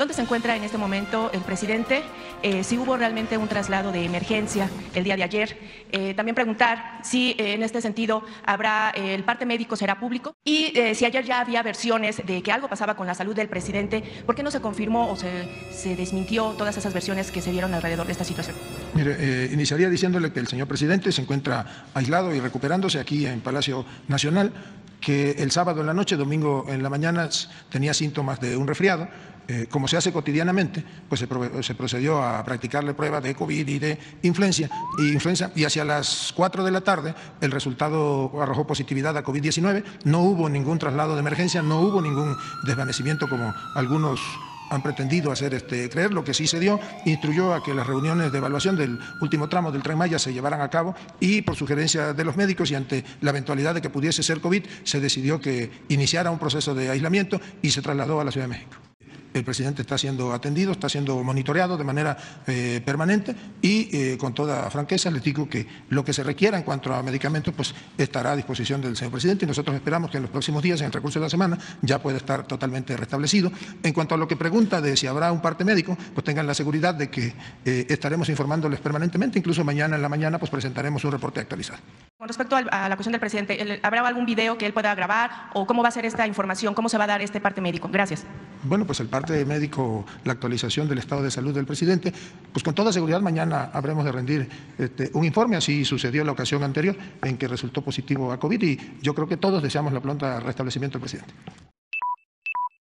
¿Dónde se encuentra en este momento el presidente? Si hubo realmente un traslado de emergencia el día de ayer. También preguntar si en este sentido el parte médico será público y si ayer ya había versiones de que algo pasaba con la salud del presidente, ¿por qué no se confirmó o se desmintió todas esas versiones que se dieron alrededor de esta situación? Mire, iniciaría diciéndole que el señor presidente se encuentra aislado y recuperándose aquí en Palacio Nacional, que el sábado en la noche, domingo en la mañana tenía síntomas de un resfriado. Como se hace cotidianamente, pues se procedió a practicarle pruebas de COVID y de influenza, y hacia las 4 de la tarde el resultado arrojó positividad a COVID-19. No hubo ningún traslado de emergencia, no hubo ningún desvanecimiento como algunos han pretendido hacer creer. Lo que sí se dio, instruyó a que las reuniones de evaluación del último tramo del Tren Maya se llevaran a cabo y por sugerencia de los médicos y ante la eventualidad de que pudiese ser COVID, se decidió que iniciara un proceso de aislamiento y se trasladó a la Ciudad de México. El presidente está siendo atendido, está siendo monitoreado de manera permanente y con toda franqueza les digo que lo que se requiera en cuanto a medicamentos pues estará a disposición del señor presidente y nosotros esperamos que en los próximos días, en el transcurso de la semana, ya pueda estar totalmente restablecido. En cuanto a lo que pregunta de si habrá un parte médico, pues tengan la seguridad de que estaremos informándoles permanentemente, incluso mañana en la mañana pues presentaremos un reporte actualizado. Con respecto a la cuestión del presidente, ¿habrá algún video que él pueda grabar o cómo va a ser esta información, cómo se va a dar este parte médico? Gracias. Bueno, pues el parte médico, la actualización del estado de salud del presidente, pues con toda seguridad mañana habremos de rendir un informe, así sucedió en la ocasión anterior en que resultó positivo a COVID y yo creo que todos deseamos el pronto restablecimiento del presidente.